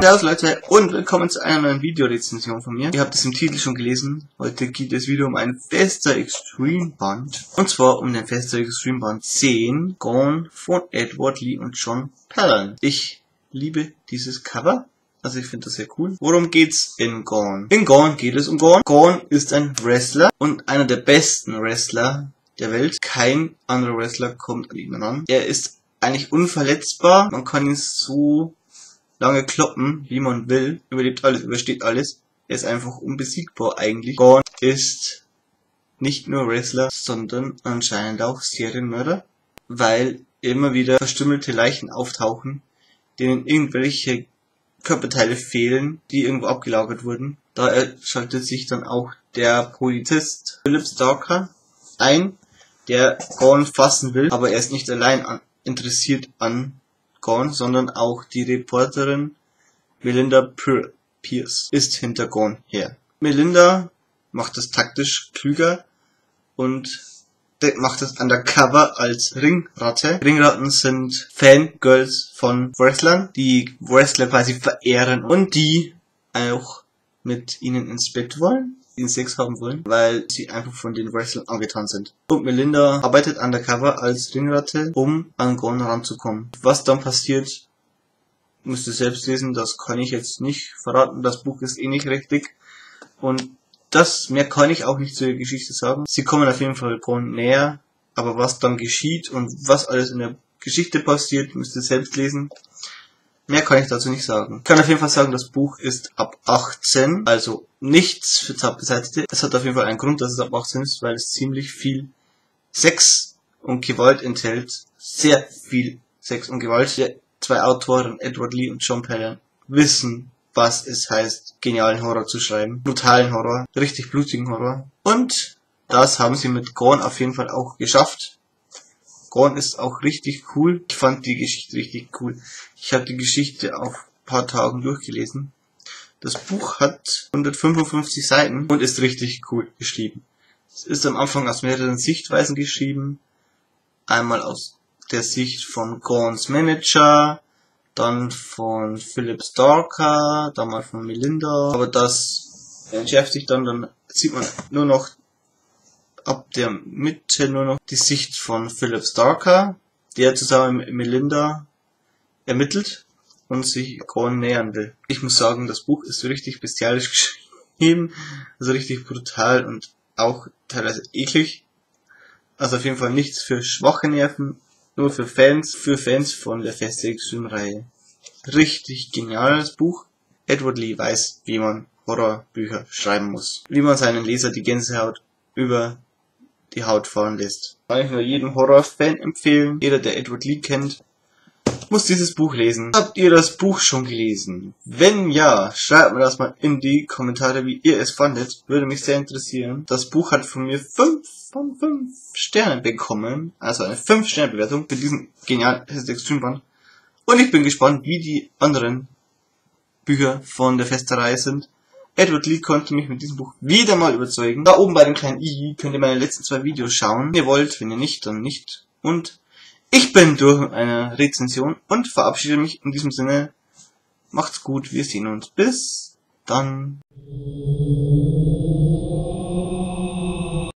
Servus Leute und willkommen zu einer neuen Videorezension von mir. Ihr habt es im Titel schon gelesen. Heute geht es wieder um ein Vesta Extreme Band. Und zwar um den Vesta Extreme Band 10 Gone von Edward Lee und John Pellon. Ich liebe dieses Cover. Also ich finde das sehr cool. Worum geht's in Gone? In Gone geht es um Gone. Gone ist ein Wrestler und einer der besten Wrestler der Welt. Kein anderer Wrestler kommt an ihn ran. Er ist eigentlich unverletzbar. Man kann ihn so lange kloppen, wie man will. Überlebt alles, übersteht alles. Er ist einfach unbesiegbar eigentlich. Gone ist nicht nur Wrestler, sondern anscheinend auch Serienmörder, weil immer wieder verstümmelte Leichen auftauchen, denen irgendwelche Körperteile fehlen, die irgendwo abgelagert wurden. Da schaltet sich dann auch der Polizist Philip Starker ein, der Gone fassen will, aber er ist nicht allein interessiert an Gone, sondern auch die Reporterin Melinda Pierce ist hinter Gone her. Melinda macht das taktisch klüger und macht das undercover als Ringratte. Ringratten sind Fangirls von Wrestlern, die Wrestler quasi verehren und die auch mit ihnen ins Bett wollen, den Sex haben wollen, weil sie einfach von den Wrestlern angetan sind. Und Melinda arbeitet undercover als Ringratte, um an Gone ranzukommen. Was dann passiert, müsst ihr selbst lesen, das kann ich jetzt nicht verraten, das Buch ist eh nicht richtig und mehr kann ich auch nicht zur Geschichte sagen. Sie kommen auf jeden Fall Gone näher, aber was dann geschieht und was alles in der Geschichte passiert, müsst ihr selbst lesen. Mehr kann ich dazu nicht sagen. Ich kann auf jeden Fall sagen, das Buch ist ab 18, also nichts für Zartbeseitete. Es hat auf jeden Fall einen Grund, dass es ab 18 ist, weil es ziemlich viel Sex und Gewalt enthält. Sehr viel Sex und Gewalt. Die zwei Autoren, Edward Lee und John Pellon, wissen, was es heißt, genialen Horror zu schreiben. Brutalen Horror, richtig blutigen Horror. Und das haben sie mit Gone auf jeden Fall auch geschafft. Gone ist auch richtig cool. Ich fand die Geschichte richtig cool. Ich habe die Geschichte auf ein paar Tagen durchgelesen. Das Buch hat 155 Seiten und ist richtig cool geschrieben. Es ist am Anfang aus mehreren Sichtweisen geschrieben. Einmal aus der Sicht von Gones Manager, dann von Philip Starker, dann mal von Melinda. Aber das entschärft sich dann sieht man nur noch ab der Mitte nur noch die Sicht von Philip Starker, der zusammen mit Melinda ermittelt und sich Gone nähern will. Ich muss sagen, das Buch ist richtig bestialisch geschrieben, also richtig brutal und auch teilweise eklig. Also auf jeden Fall nichts für schwache Nerven, nur für Fans von der Vesta Extreme Reihe. Richtig geniales Buch. Edward Lee weiß, wie man Horrorbücher schreiben muss. Wie man seinen Leser die Gänsehaut über die Haut fahren lässt. Kann ich nur jedem Horrorfan empfehlen. Jeder, der Edward Lee kennt, muss dieses Buch lesen. Habt ihr das Buch schon gelesen? Wenn ja, schreibt mir das mal in die Kommentare, wie ihr es fandet. Würde mich sehr interessieren. Das Buch hat von mir 5 von 5 Sternen bekommen. Also eine 5-Sterne-Bewertung für diesen genialen Vesta Extreme Band. Und ich bin gespannt, wie die anderen Bücher von der Vesta-Reihe sind. Edward Lee konnte mich mit diesem Buch wieder mal überzeugen. Da oben bei dem kleinen i könnt ihr meine letzten 2 Videos schauen. Wenn ihr wollt, wenn ihr nicht, dann nicht. Und ich bin durch mit einer Rezension und verabschiede mich in diesem Sinne. Macht's gut, wir sehen uns. Bis dann.